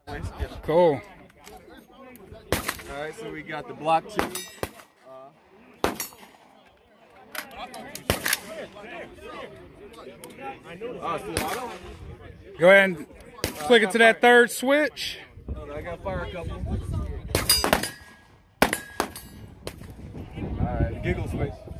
Cool. All right, so we got the block 2. Go ahead and click it to that third switch. I gotta fire a couple. All right, giggle switch.